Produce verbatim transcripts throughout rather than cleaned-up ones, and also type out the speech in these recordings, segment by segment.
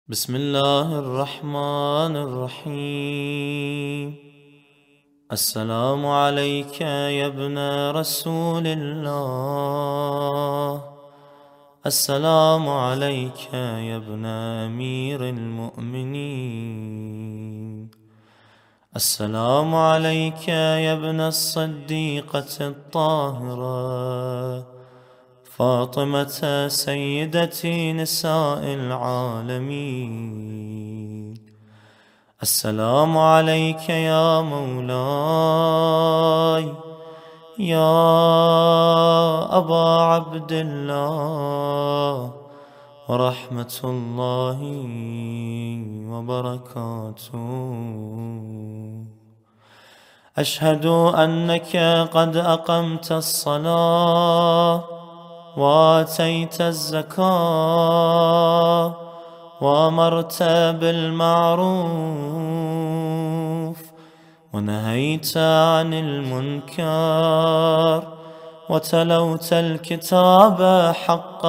بسم الله الرحمن الرحيم. السلام عليك يا ابن رسول الله، السلام عليك يا ابن أمير المؤمنين، السلام عليك يا ابن الصديقة الطاهرة فاطمة سيدة نساء العالمين. السلام عليك يا مولاي يا أبا عبد الله ورحمة الله وبركاته. أشهد أنك قد أقمت الصلاة وآتيت الزكاة وأمرت بالمعروف ونهيت عن المنكر وتلوت الكتاب حق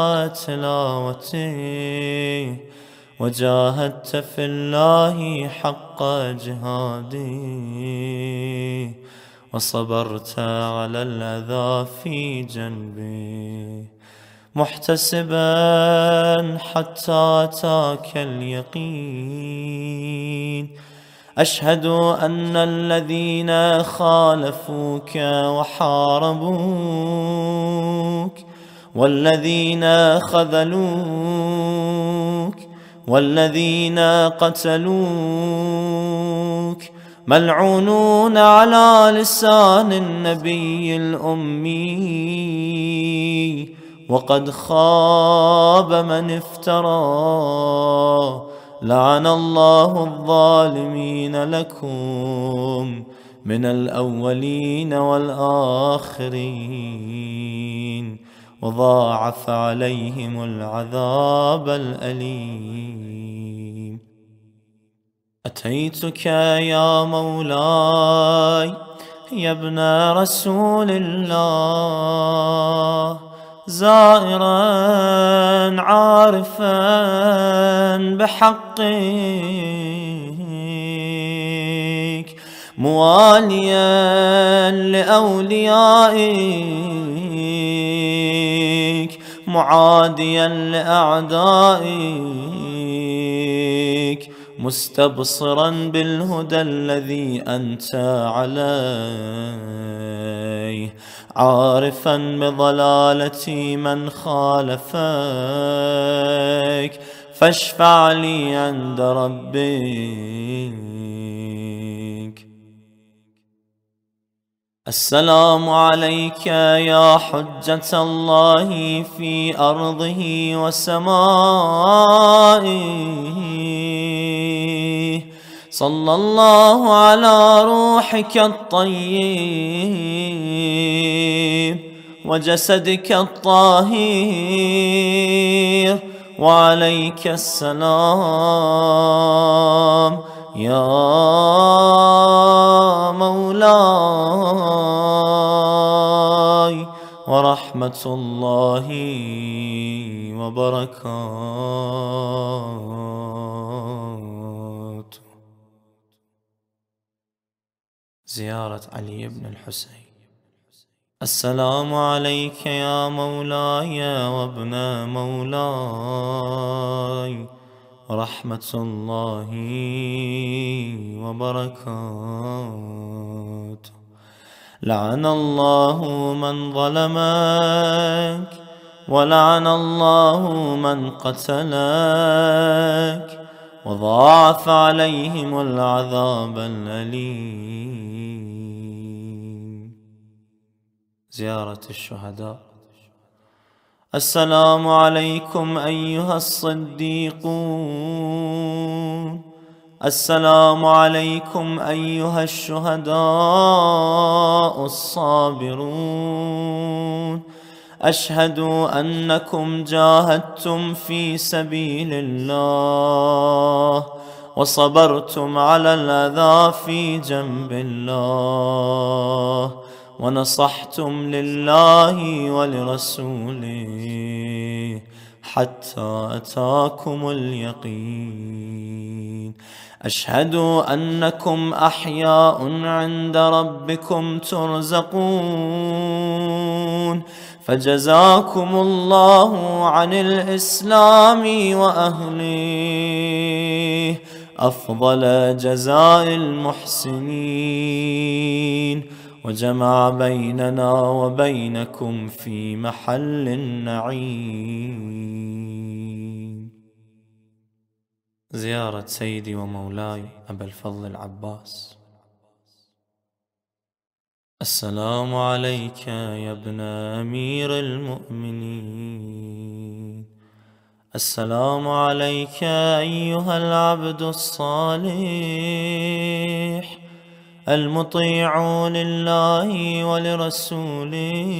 تلاوته وجاهدت في الله حق جهاده وصبرت على الأذى في جنبي محتسبا حتى أتاك اليقين. أشهد أن الذين خالفوك وحاربوك والذين خذلوك والذين قتلوك ملعونون على لسان النبي الأمي، وقد خاب من افترى. لعن الله الظالمين لكم من الأولين والآخرين وضاعف عليهم العذاب الأليم. أتيتك يا مولاي يا ابن رسول الله زائرا عارفا بحقك مواليا لأوليائك معاديا لأعدائك مستبصرا بالهدى الذي أنت عليه عارفا بضلالة من خالفك فاشفع لي عند ربك. السلام عليك يا حجة الله في أرضه وسمائه، صلى الله على روحك الطيب وجسدك الطاهر وعليك السلام يا مولاي ورحمة الله وبركاته. زيارة علي بن الحسين. السلام عليك يا مولاي وابن مولاي ورحمة الله وبركاته. لعن الله من ظلمك ولعن الله من قتلك وضاعف عليهم العذاب الأليم. زيارة الشهداء. السلام عليكم أيها الصديقون، السلام عليكم أيها الشهداء الصابرون. أشهد أنكم جاهدتم في سبيل الله وصبرتم على الأذى في جنب الله ونصحتم لله ولرسوله حتى أتاكم اليقين. أشهد أنكم أحياء عند ربكم ترزقون، فجزاكم الله عن الإسلام وأهله أفضل جزاء المحسنين، وجمع بيننا وبينكم في محل النعيم. زيارة سيدي ومولاي أبا الفضل العباس. السلام عليك يا ابن أمير المؤمنين. السلام عليك أيها العبد الصالح المطيع لله ولرسوله.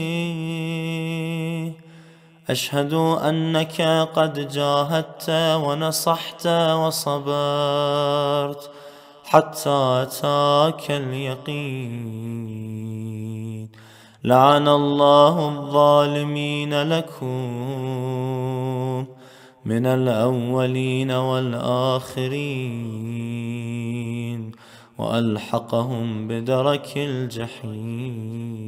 أشهد أنك قد جاهدت ونصحت وصبرت حتى أتاك اليقين. لعن الله الظالمين لكم من الأولين والآخرين، وألحقهم بدرك الجحيم.